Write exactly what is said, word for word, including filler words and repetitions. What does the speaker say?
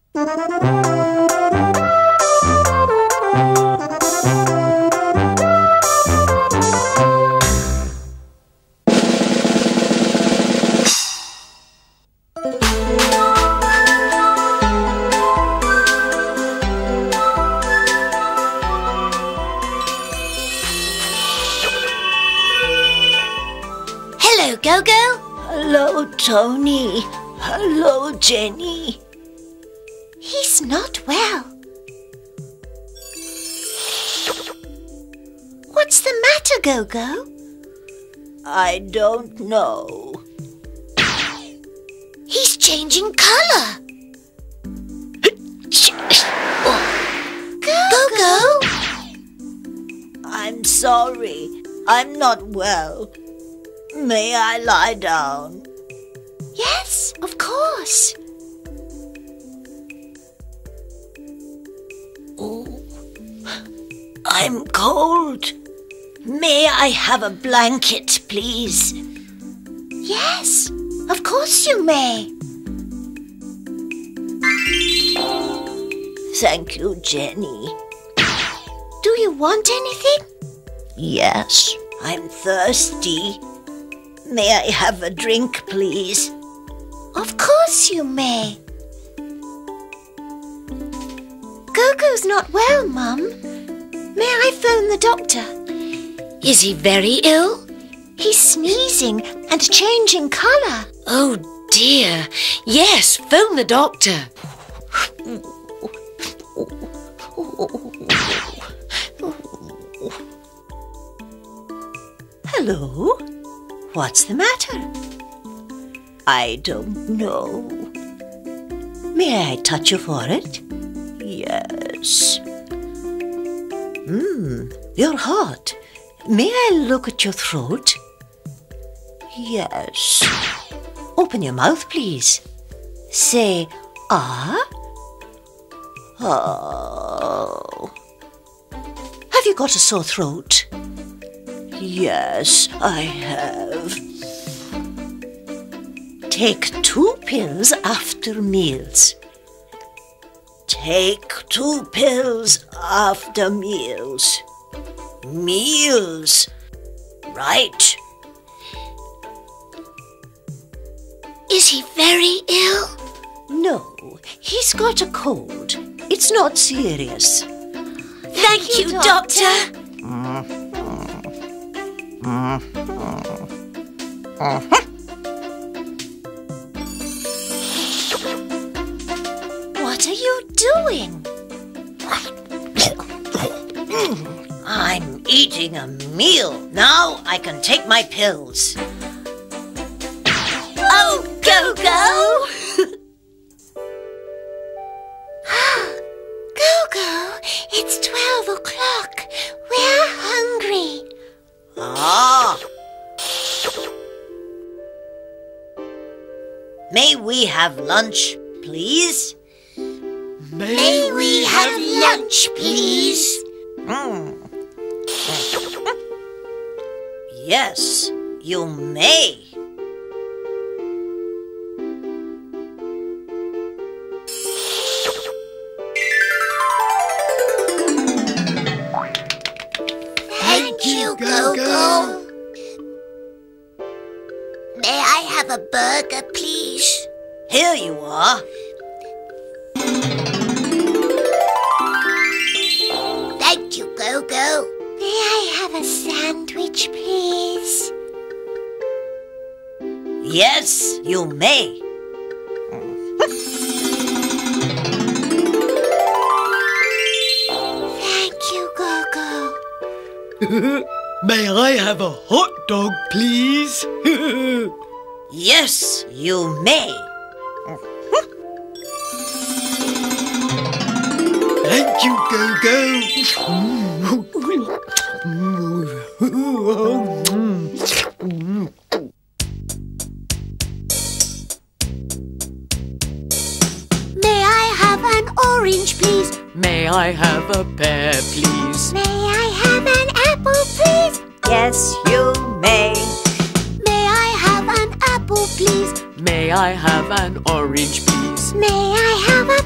Hello, Gogo. Hello, Tony. Hello, Jenny. He's not well. What's the matter, Gogo? I don't know. He's changing colour. Gogo! I'm sorry. I'm not well. May I lie down? Yes, of course. Oh, I'm cold. May I have a blanket, please? Yes, of course you may. Thank you, Jenny. Do you want anything? Yes, I'm thirsty. May I have a drink, please? Of course you may. Gogo's not well, Mum. May I phone the doctor? Is he very ill? He's sneezing and changing colour. Oh dear. Yes, phone the doctor. Hello? What's the matter? I don't know. May I touch your forehead? Yes. Hmm, you're hot. May I look at your throat? Yes. Open your mouth, please. Say, ah. Oh. Have you got a sore throat? Yes, I have. Take two pills after meals. Take two pills after meals. Meals. Right. Is he very ill? No, he's got a cold. It's not serious. Thank, Thank you, you, doctor. doctor. What are you doing? I'm eating a meal. Now I can take my pills. Oh, Gogo! Gogo, it's twelve o'clock. We're hungry. Ah. May we have lunch, please? May we have lunch, please? Mm. Yes, you may. Thank you, Gogo. May I have a burger, please? Here you are. Thank you, Gogo. May I have a sandwich, please? Yes, you may. Thank you, Gogo. May I have a hot dog, please? Yes, you may. Thank you, Gogo. May I have an orange, please? May I have a pear, please? May I have an apple, please? Yes, you may. May I have an apple, please? May I have an orange, please? May I have